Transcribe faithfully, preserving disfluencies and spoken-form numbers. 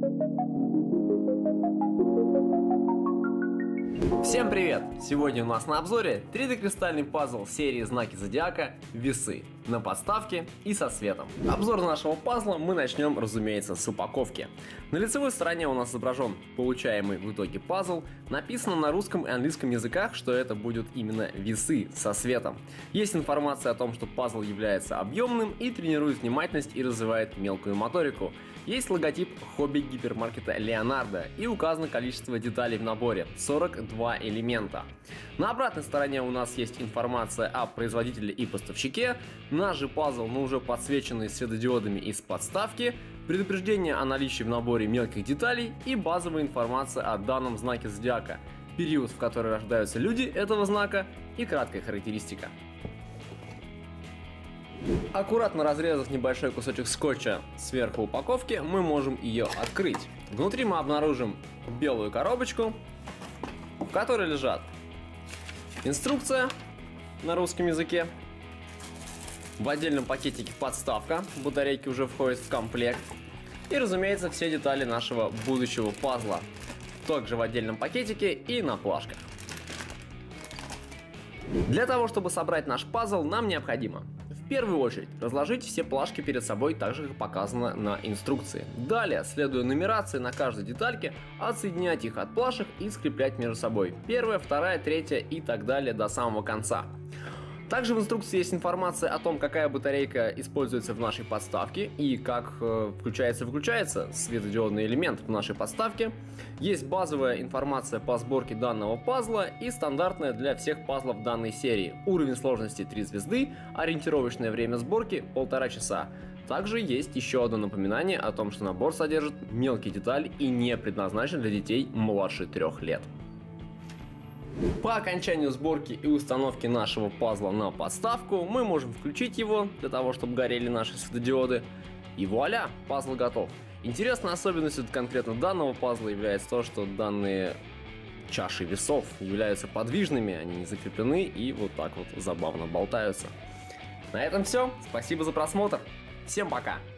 Всем привет! Сегодня у нас на обзоре три дэ кристальный пазл серии Знаки Зодиака «Весы» на подставке и со светом. Обзор нашего пазла мы начнем, разумеется, с упаковки. На лицевой стороне у нас изображен получаемый в итоге пазл. Написано на русском и английском языках, что это будут именно весы со светом. Есть информация о том, что пазл является объемным и тренирует внимательность и развивает мелкую моторику. Есть логотип хобби-гипермаркета Leonardo и указано количество деталей в наборе – сорок два элемента. На обратной стороне у нас есть информация о производителе и поставщике, наш же пазл, но уже подсвеченный светодиодами из подставки, предупреждение о наличии в наборе мелких деталей и базовая информация о данном знаке зодиака, период, в который рождаются люди этого знака и краткая характеристика. Аккуратно разрезав небольшой кусочек скотча сверху упаковки, мы можем ее открыть. Внутри мы обнаружим белую коробочку, в которой лежат инструкция на русском языке. В отдельном пакетике подставка, батарейки уже входят в комплект. И, разумеется, все детали нашего будущего пазла. Также в отдельном пакетике и на плашках. Для того, чтобы собрать наш пазл, нам необходимо в первую очередь разложить все плашки перед собой так же, как показано на инструкции. Далее, следуя нумерации на каждой детальке, отсоединять их от плашек и скреплять между собой. Первая, вторая, третья и так далее до самого конца. Также в инструкции есть информация о том, какая батарейка используется в нашей подставке и как э, включается-выключается светодиодный элемент в нашей подставке. Есть базовая информация по сборке данного пазла и стандартная для всех пазлов данной серии. Уровень сложности три звезды, ориентировочное время сборки полтора часа. Также есть еще одно напоминание о том, что набор содержит мелкие детали и не предназначен для детей младше трех лет. По окончанию сборки и установки нашего пазла на подставку мы можем включить его для того, чтобы горели наши светодиоды. И вуаля, пазл готов. Интересной особенностью конкретно данного пазла является то, что данные чаши весов являются подвижными, они не закреплены и вот так вот забавно болтаются. На этом все. Спасибо за просмотр. Всем пока.